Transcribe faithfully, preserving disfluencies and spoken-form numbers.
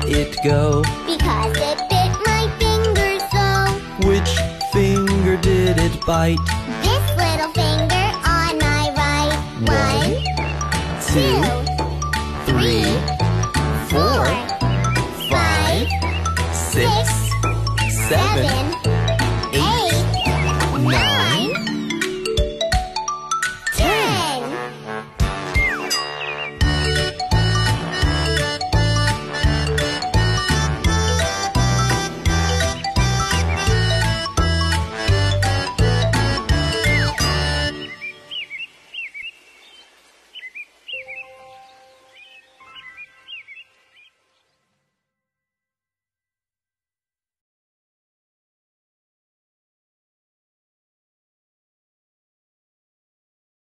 it go? Because it bit my finger so. Which finger did it bite? This little finger on my right. One, two, three, four, five, six, six, seven, seven,